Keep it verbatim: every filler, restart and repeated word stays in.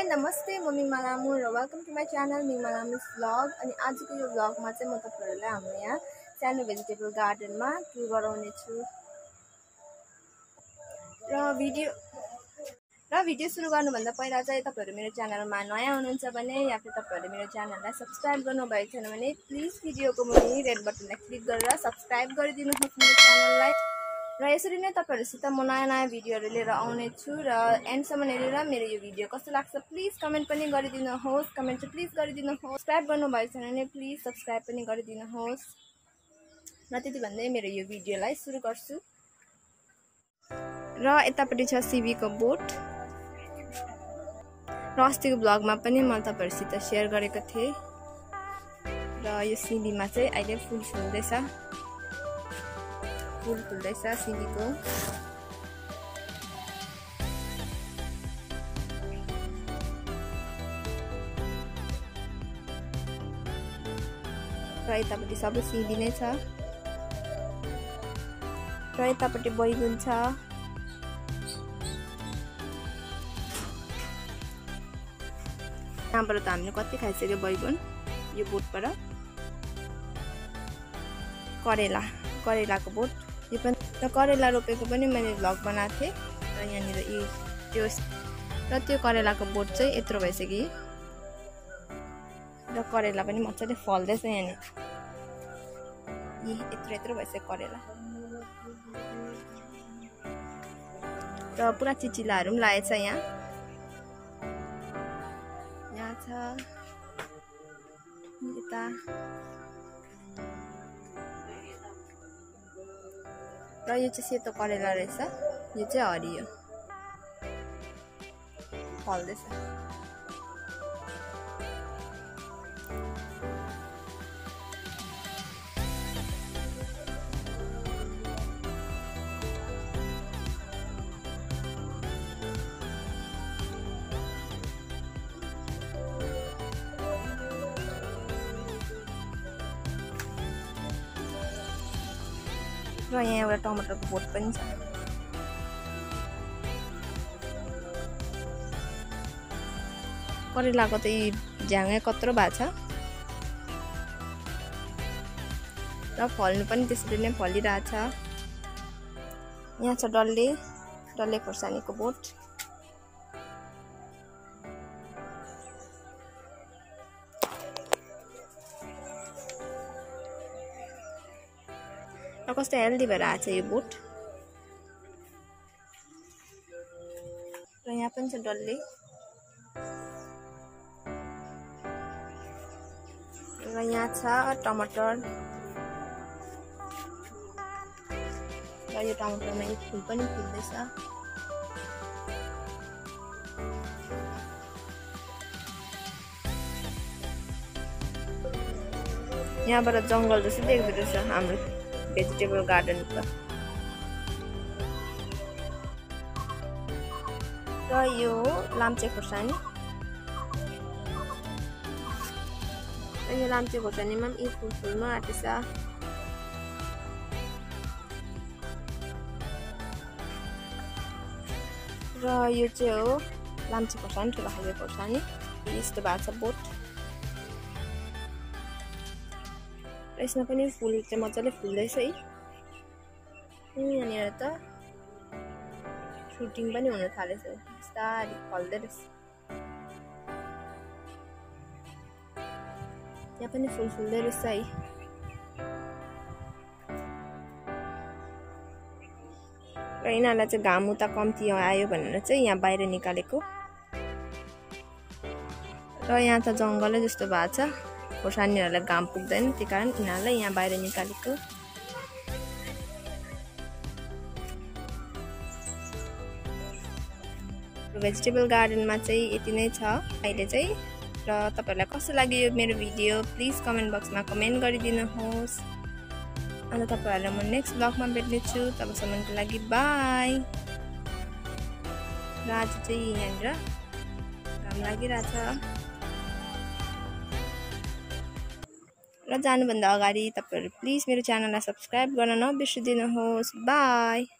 नमस्ते म मिङमा लामु र वेलकम टु माई च्यानल मिङमा लामुस भ्लग। अनि आजको यो भ्लगमा चाहिँ म तपाईहरुलाई हाम्रो यहाँ सानो भेजिटेबल गार्डनमा टुर गराउने छु। र भिडियो र भिडियो सुरु गर्नुभन्दा पहिला चाहिँ तपाईहरु मेरो च्यानलमा नयाँ हुनुहुन्छ भने या फिर तपाईहरुले मेरो च्यानललाई सब्स्क्राइब गर्नुभएको छैन भने प्लिज भिडियोको मुनि रेड बटनलाई क्लिक गरेर सब्स्क्राइब गरिदिनुहोस् मेरो च्यानललाई। र यसरी नै तपाईहरुसित म नयाँ नयाँ भिडियोहरु लिएर आउने छु र एन्डसम्म हेरेर मेरो यो भिडियो कस्तो लाग्छ प्लिज कमेन्ट पनि गरिदिनुहोस्। कमेन्ट चाहिँ प्लिज गरिदिनुहोस्। सब्स्क्राइब गर्नुभएको छैन भने प्लिज सब्स्क्राइब पनि गरिदिनुहोस्। र त्यति भन्दै मेरो यो भिडियोलाई सुरु गर्छु। र यतापट्टि छ सिबीको बोट। र अस्तिको ब्लगमा पनि म तपाईहरुसित शेयर गरेको थिएँ। र यो सिबीमा चाहिँ अहिले फुल फुल्दैछ। फुल फुल्दैछ सिबीको। र यतापट्टि सबै सिबी नै छ। र यतापट्टि बैगुन छ। यहाँबाट त हामीले कति खाइसक्यो बैगुन यो बोटबाट। करेला करेलाको बोट यो पनि त करेला रोपेको पनि मैले भ्लग बनाएको थिएँ। र यहाँनिर यो त्यो र त्यो करेलाको बोट चाहिँ यत्रो भइसक्यो। र करेला पनि मजाले फल्दैछ यहाँनिर। यी यत्रो यत्रो भइसक्यो करेला। र पुरा चिचिलाहरू पनि लागेछ यहाँ। यहाँ छ यता। र यो चाहिँ सेतो करेला रहेछ। यो चाहिँ हरियो फल्दैछ। र यहाँ एउटा टमाटरको बोट पनि छ। करेलाको त यी झ्याङै कत्रो भएको छ। र फल्नु पनि त्यसरी नै फलिरहेछ। यहाँ छ डल्ले डल्ले खोर्सानीको बोट। र कस्तो हेल्दी भएर आएको छ यो बोट। र यहाँ पनि छ डल्ले। र यहाँ छ टमाटर। र यो टमाटरमा यो फुल पनि फुल्दैछ। यहाँबाट जङ्गल जस्तो देख्दो रहेछ हाम्रो भेजिटेबल गार्डन त। र यो लाम्चे खोर्सानी। र यो लाम्चे खोर्सानीमा पनि फुल फुल्न आँटेछ। र यो चाहिँ हो लाम्चे खोर्सानी ठुलो खालको खोर्सानी। यस्तो भएको छ बोट। र यसमा पनि फुल चाहिँ मजाले फुल्दैछ है। यहाँनिर त सुटिङ पनि हुन थालेछ। बिस्तारै फल्दै रहेछ। यहाँ पनि फुल फुल्दै रहेछ है। र यिनीहरूलाई चाहिँ घाम उता कम्ती आयो भनेर चाहिँ यहाँ बाहिर निकालेको। र यहाँ त जङ्गलै जस्तो भएको छ। खोर्सानीहरूलाई घाम पुग्दैन त्यही कारण यिनीहरूलाई यहाँ बाहिर निकालेको। भेजिटेबल गार्डनमा चाहिँ यति नै छ अहिले चाहिँ। र तपाईहरुलाई कस्तो लाग्यो यो मेरो भिडियो प्लिज कमेन्ट बक्समा कमेन्ट गरिदिनुहोस्। अन्त तपाईहरुलाई म नेक्स्ट ब्लगमा भेट्ने छु। तबसम्मको लागि बाई। र आज चाहिँ यहाँनिर घाम लागिरहेछ। र जानुभन्दा अगाडि तपाईहरु प्लिज मेरो च्यानललाई सब्स्क्राइब गर्न नबिर्सिदिनुहोस्। बाई।